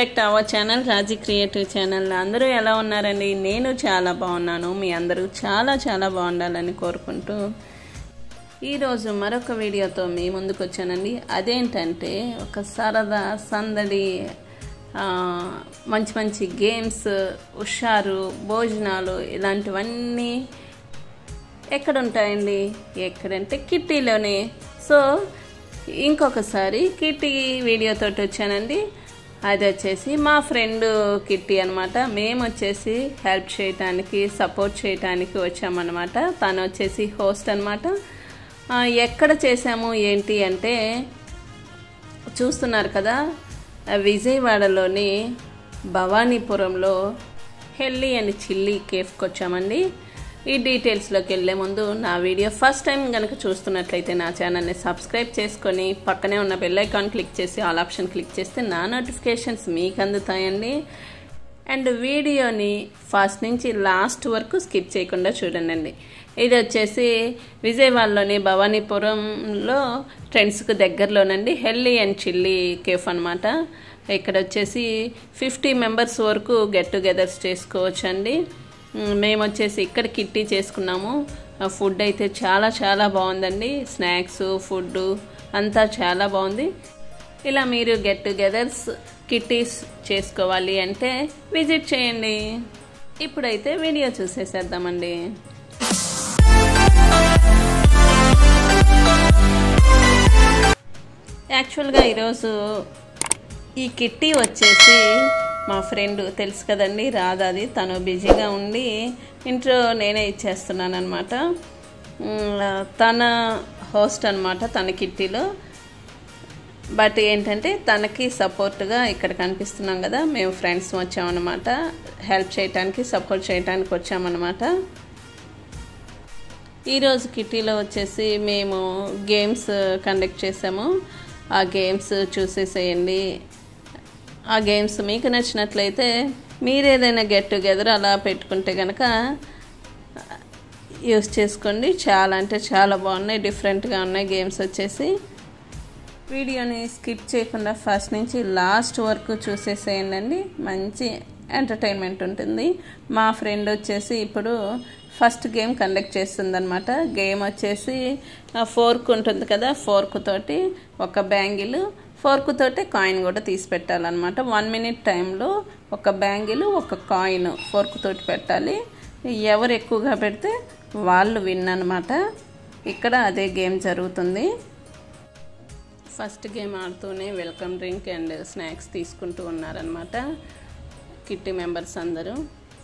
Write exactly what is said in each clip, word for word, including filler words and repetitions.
Back to our channel Raji creative channel. అందరూ ఎలా ఉన్నారండి? నేను చాలా బాగున్నాను. మీ అందరూ చాలా చాలా బాగుండాలని కోరుకుంటూ ఈరోజు మరొక వీడియోతో మీ ముందుకు వచ్చానండి. అదేంటంటే ఒక సరదా సందడి, మంచి మంచి గేమ్స్, హుషారు, భోజనాలు ఇలాంటివన్నీ ఎక్కడ ఉంటాయండి? ఎక్కడంటే కిట్టీలోనే. సో ఇంకొకసారి కిట్టీ వీడియోతోటి వచ్చానండి. అది వచ్చేసి మా ఫ్రెండ్ కిట్టీ అనమాట. మేము వచ్చేసి హెల్ప్ చేయటానికి, సపోర్ట్ చేయటానికి వచ్చామన్నమాట. తను వచ్చేసి హోస్ట్ అనమాట. ఎక్కడ చేసాము ఏంటి అంటే చూస్తున్నారు కదా, విజయవాడలోని భవానీపురంలో హెల్లీ అండ్ చిల్లీ కేఫ్కి వచ్చామండి. ఈ డీటెయిల్స్లోకి వెళ్ళే ముందు నా వీడియో ఫస్ట్ టైం కనుక చూస్తున్నట్లయితే నా ఛానల్ని సబ్స్క్రైబ్ చేసుకొని పక్కనే ఉన్న బెల్ ఐకాన్ క్లిక్ చేసి ఆల్ ఆప్షన్ క్లిక్ చేస్తే నా నోటిఫికేషన్స్ మీకు అందుతాయండి. అండ్ వీడియోని ఫస్ట్ నుంచి లాస్ట్ వరకు స్కిప్ చేయకుండా చూడండి. ఇది వచ్చేసి విజయవాడలోని భవానీపురంలో ట్రెండ్స్కి దగ్గరలోనండి హెల్లీ అండ్ చిల్లీ కేఫ్ అనమాట. ఇక్కడ వచ్చేసి ఫిఫ్టీ మెంబర్స్ వరకు గెట్ టుగెదర్స్ చేసుకోవచ్చు అండి. మేము వచ్చేసి ఇక్కడ కిట్టీ చేసుకున్నాము. ఫుడ్ అయితే చాలా చాలా బాగుందండి. స్నాక్స్, ఫుడ్ అంతా చాలా బాగుంది. ఇలా మీరు గెట్ టుగెదర్స్, కిట్టీస్ చేసుకోవాలి అంటే విజిట్ చేయండి. ఇప్పుడైతే వీడియో చూసేసేద్దామండి. యాక్చువల్గా ఈరోజు ఈ కిట్టీ వచ్చేసి మా ఫ్రెండ్ తెలుసు కదండి, రాధాది. తను బిజీగా ఉండి ఇంట్లో నేనే ఇచ్చేస్తున్నాను అనమాట. తన హోస్ట్ అనమాట తన కిట్టీలో. బట్ ఏంటంటే తనకి సపోర్ట్గా ఇక్కడ కనిపిస్తున్నాం కదా, మేము ఫ్రెండ్స్ వచ్చామన్నమాట. హెల్ప్ చేయటానికి, సపోర్ట్ చేయడానికి వచ్చామన్నమాట. ఈరోజు కిట్టీలో వచ్చేసి మేము గేమ్స్ కండక్ట్ చేసాము. ఆ గేమ్స్ చూసేసేయండి. ఆ గేమ్స్ మీకు నచ్చినట్లయితే మీరు ఏదైనా గెట్ టుగెదర్ అలా పెట్టుకుంటే కనుక యూస్ చేసుకోండి. చాలా అంటే చాలా బాగున్నాయి, డిఫరెంట్గా ఉన్నాయి గేమ్స్ వచ్చేసి. వీడియోని స్కిప్ చేయకుండా ఫస్ట్ నుంచి లాస్ట్ వరకు చూసేసేయండి. మంచి ఎంటర్టైన్మెంట్ ఉంటుంది. మా ఫ్రెండ్ వచ్చేసి ఇప్పుడు ఫస్ట్ గేమ్ కండక్ట్ చేస్తుందన్నమాట. గేమ్ వచ్చేసి ఫోర్క్ ఉంటుంది కదా, ఫోర్క్ తోటి ఒక బ్యాంగిల్, ఫోర్క్ తోటి కాయిన్ కూడా తీసి పెట్టాలన్నమాట. వన్ మినిట్ టైంలో ఒక బ్యాంగిల్, ఒక కాయిన్ ఫోర్క్ తోటి పెట్టాలి. ఎవరు ఎక్కువగా పెడితే వాళ్ళు విన్ అనమాట. ఇక్కడ అదే గేమ్ జరుగుతుంది. ఫస్ట్ గేమ్ ఆడుతూనే వెల్కమ్ డ్రింక్ అండ్ స్నాక్స్ తీసుకుంటూ ఉన్నారనమాట కిట్టి మెంబర్స్ అందరూ.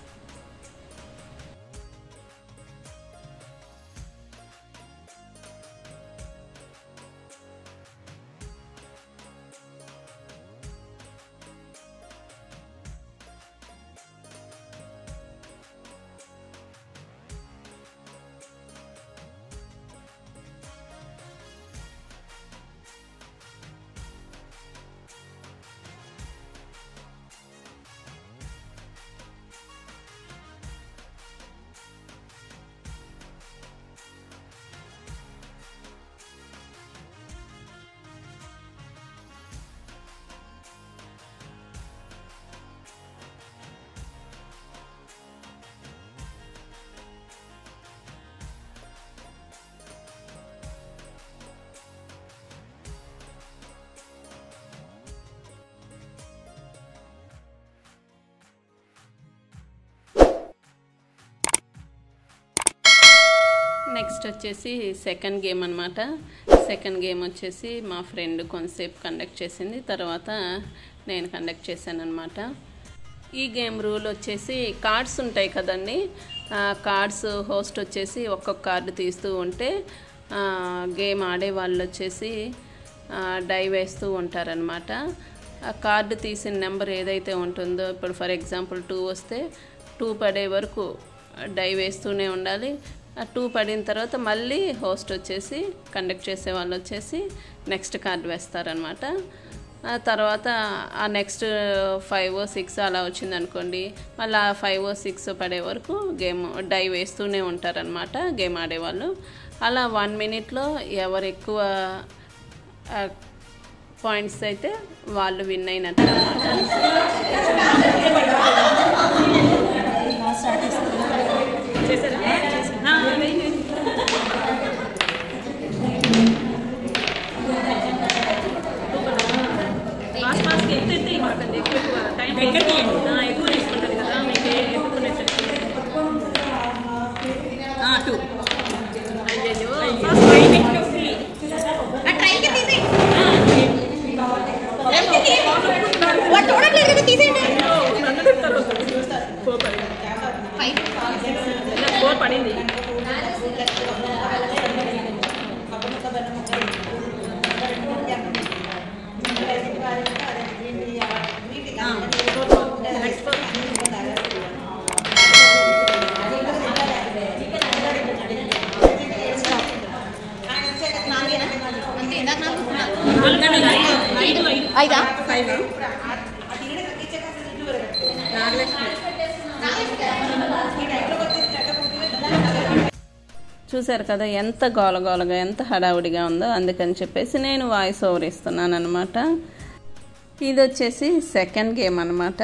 నెక్స్ట్ వచ్చేసి సెకండ్ గేమ్ అనమాట. సెకండ్ గేమ్ వచ్చేసి మా ఫ్రెండ్ కొంతసేపు కండక్ట్ చేసింది, తర్వాత నేను కండక్ట్ చేశాను అనమాట. ఈ గేమ్ రూల్ వచ్చేసి కార్డ్స్ ఉంటాయి కదండి, కార్డ్స్ హోస్ట్ వచ్చేసి ఒక్కొక్క కార్డు తీస్తూ ఉంటే గేమ్ ఆడే వాళ్ళు వచ్చేసి డై వేస్తూ ఉంటారనమాట. ఆ కార్డు తీసిన నెంబర్ ఏదైతే ఉంటుందో, ఇప్పుడు ఫర్ ఎగ్జాంపుల్ టూ వస్తే టూ పడే వరకు డై వేస్తూనే ఉండాలి. ఆ టూ పడిన తర్వాత మళ్ళీ హోస్ట్ వచ్చేసి కండక్ట్ చేసే వాళ్ళు వచ్చేసి నెక్స్ట్ కార్డు వేస్తారనమాట. ఆ తర్వాత ఆ నెక్స్ట్ ఫైవ్ సిక్స్ అలా వచ్చిందనుకోండి, మళ్ళీ ఆ ఫైవ్ సిక్స్ పడే వరకు గేమ్ డై వేస్తూనే ఉంటారనమాట గేమ్ ఆడేవాళ్ళు. అలా వన్ మినిట్లో ఎవరు ఎక్కువ పాయింట్స్ అయితే వాళ్ళు విన్ అయినట్టు అన్నమాట. పడింది ఐదా ఫైవ్ చూసారు కదా ఎంత గోలగోలగా ఎంత హడావుడిగా ఉందో. అందుకని చెప్పేసి నేను వాయిస్ ఓవర్ ఇస్తున్నాను అనమాట. ఇది వచ్చేసి సెకండ్ గేమ్ అనమాట.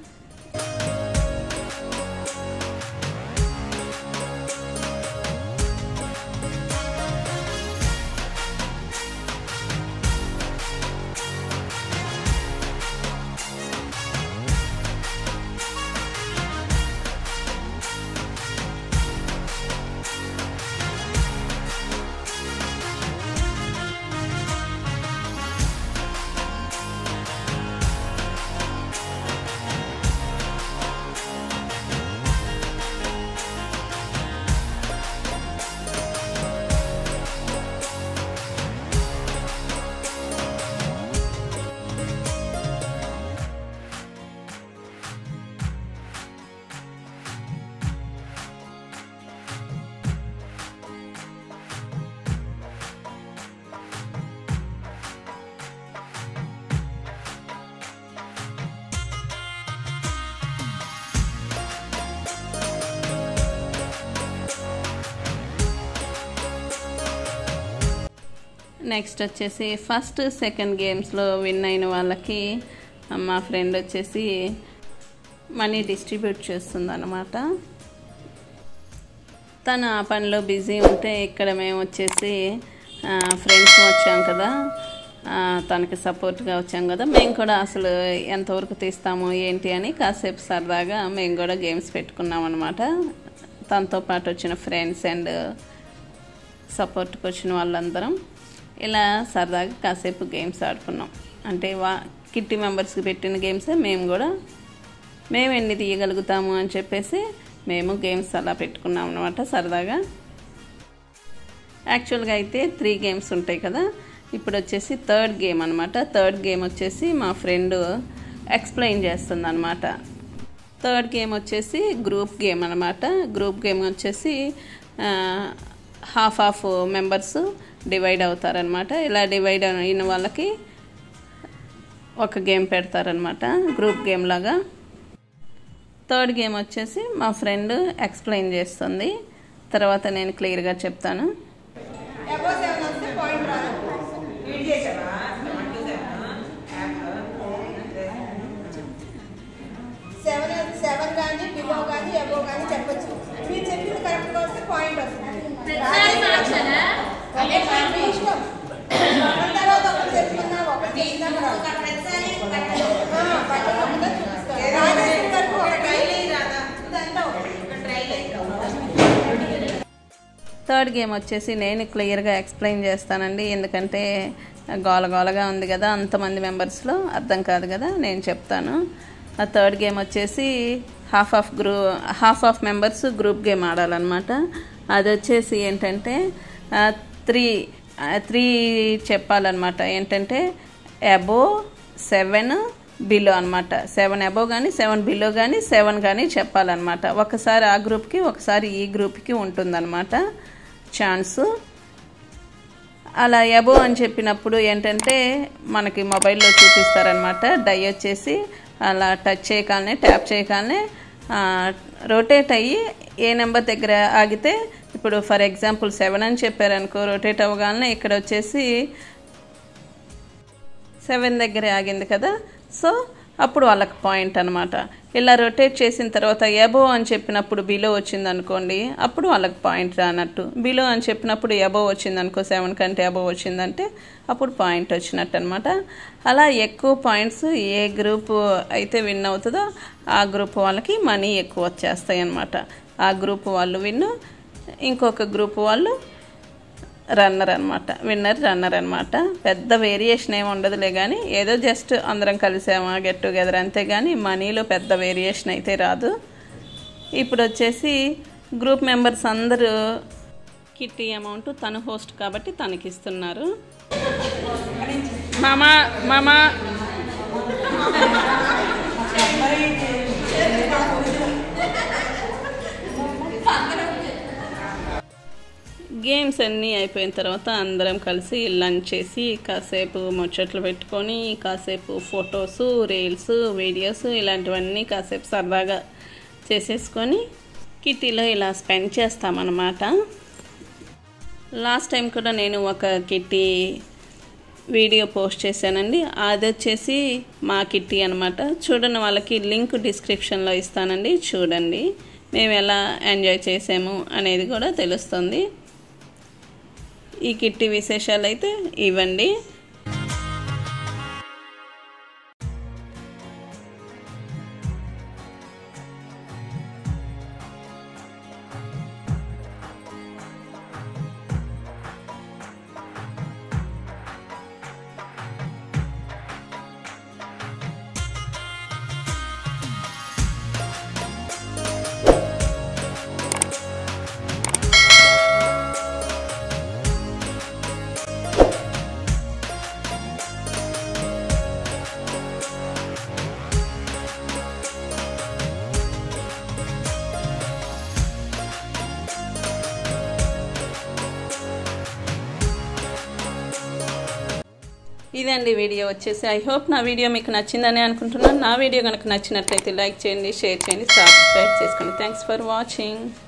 నెక్స్ట్ వచ్చేసి ఫస్ట్ సెకండ్ గేమ్స్లో విన్ అయిన వాళ్ళకి మా ఫ్రెండ్ వచ్చేసి మనీ డిస్ట్రిబ్యూట్ చేస్తుంది అన్నమాట. తను ఆ పనిలో బిజీ ఉంటే ఇక్కడ మేము వచ్చేసి ఫ్రెండ్స్ వచ్చాం కదా, తనకి సపోర్ట్గా వచ్చాం కదా, మేము కూడా అసలు ఎంతవరకు తీస్తాము ఏంటి అని కాసేపు సరదాగా మేము కూడా గేమ్స్ పెట్టుకున్నాం అనమాట. తనతో పాటు వచ్చిన ఫ్రెండ్స్ అండ్ సపోర్ట్కి వచ్చిన వాళ్ళందరం ఇలా సరదాగా కాసేపు గేమ్స్ ఆడుకున్నాం. అంటే వా కిట్టి మెంబర్స్కి పెట్టిన గేమ్సే మేము కూడా మేము ఎన్ని తీయగలుగుతాము అని చెప్పేసి మేము గేమ్స్ అలా పెట్టుకున్నాం అనమాట సరదాగా. యాక్చువల్గా అయితే త్రీ గేమ్స్ ఉంటాయి కదా, ఇప్పుడు వచ్చేసి థర్డ్ గేమ్ అనమాట. థర్డ్ గేమ్ వచ్చేసి మా ఫ్రెండ్ ఎక్స్ప్లెయిన్ చేస్తుంది అనమాట. థర్డ్ గేమ్ వచ్చేసి గ్రూప్ గేమ్ అనమాట. గ్రూప్ గేమ్ వచ్చేసి హాఫ్ హాఫ్ మెంబర్స్ డివైడ్ అవుతారనమాట. ఇలా డివైడ్ అయిన వాళ్ళకి ఒక గేమ్ పెడతారనమాట గ్రూప్ గేమ్ లాగా. థర్డ్ గేమ్ వచ్చేసి మా ఫ్రెండ్ ఎక్స్ప్లెయిన్ చేస్తుంది, తర్వాత నేను క్లియర్గా చెప్తాను. సెవెన్ కానీ బిలో కానీ అబో కానీ చెప్పచ్చు. మీరు చెప్పింది కరెక్ట్గా వస్తే పాయింట్ వస్తుంది. తర్వాత ఒకటి చెప్తున్నా ఒకటి థర్డ్ గేమ్ వచ్చేసి నేను క్లియర్గా ఎక్స్ప్లెయిన్ చేస్తానండి, ఎందుకంటే గోలగోలగా ఉంది కదా, అంతమంది మెంబర్స్లో అర్థం కాదు కదా, నేను చెప్తాను. ఆ థర్డ్ గేమ్ వచ్చేసి half of group half of members group game ఆడాలన్నమాట. అది వచ్చేసి ఏంటంటే త్రీ త్రీ చెప్పాలన్నమాట. ఏంటంటే అబో సెవెన్ బిలో అనమాట. సెవెన్ అబో కానీ సెవెన్ బిలో కానీ సెవెన్ కానీ చెప్పాలన్నమాట. ఒకసారి ఆ గ్రూప్కి ఒకసారి ఈ గ్రూప్కి ఉంటుందన్నమాట ఛాన్సు. అలా అబో అని చెప్పినప్పుడు ఏంటంటే మనకి మొబైల్లో చూపిస్తారనమాట. డై వచ్చేసి అలా టచ్ చేయగానే ట్యాప్ చేయగానే రొటేట్ అయ్యి ఏ నెంబర్ దగ్గర ఆగితే, ఇప్పుడు ఫర్ ఎగ్జాంపుల్ సెవెన్ అని చెప్పారనుకో, రొటేట్ అవ్వగానే ఇక్కడ వచ్చేసి సెవెన్ దగ్గరే ఆగింది కదా, సో అప్పుడు వాళ్ళకి పాయింట్ అనమాట. ఇలా రొటేట్ చేసిన తర్వాత ఎబో అని చెప్పినప్పుడు బిలో వచ్చింది అనుకోండి, అప్పుడు వాళ్ళకి పాయింట్ రానట్టు. బిలో అని చెప్పినప్పుడు ఎబో వచ్చింది అనుకో, సెవెన్ కంటే ఎబో వచ్చిందంటే అప్పుడు పాయింట్ వచ్చినట్టు అనమాట. అలా ఎక్కువ పాయింట్స్ ఏ గ్రూప్ అయితే విన్ అవుతుందో ఆ గ్రూప్ వాళ్ళకి మనీ ఎక్కువ వచ్చేస్తాయి అన్నమాట. ఆ గ్రూప్ వాళ్ళు విన్, ఇంకొక గ్రూప్ వాళ్ళు రన్నర్ అనమాట. విన్నర్ రన్నర్ అనమాట. పెద్ద వేరియేషన్ ఏమి ఉండదులే, కానీ ఏదో జస్ట్ అందరం కలిసామా గెట్ టుగెదర్ అంతే, కానీ మనీలో పెద్ద వేరియేషన్ అయితే రాదు. ఇప్పుడు వచ్చేసి గ్రూప్ మెంబర్స్ అందరూ కిట్టి అమౌంట్ తను హోస్ట్ కాబట్టి తనకి ఇస్తున్నారు. మామా మామా గేమ్స్ అన్నీ అయిపోయిన తర్వాత అందరం కలిసి లంచ్ చేసి కాసేపు ముచ్చట్లు పెట్టుకొని కాసేపు ఫొటోస్, రీల్స్, వీడియోస్ ఇలాంటివన్నీ కాసేపు సరదాగా చేసేసుకొని కిట్టీలో ఇలా స్పెండ్ చేస్తామన్నమాట. లాస్ట్ టైం కూడా నేను ఒక కిట్టి వీడియో పోస్ట్ చేశానండి. అది వచ్చేసి మా కిట్టి అనమాట. చూడని వాళ్ళకి లింక్ డిస్క్రిప్షన్లో ఇస్తానండి, చూడండి. మేము ఎలా ఎంజాయ్ చేసాము అనేది కూడా తెలుస్తుంది. ఈ కిట్టి విశేషాలు అయితే ఇవ్వండి. ఇదండి వీడియో వచ్చేసి. ఐ హోప్ నా వీడియో మీకు నచ్చిందని అనుకుంటున్నాను. నా వీడియో కనుక నచ్చినట్లయితే లైక్ చేయండి, షేర్ చేయండి, సబ్స్క్రైబ్ చేసుకోండి. Thanks for watching.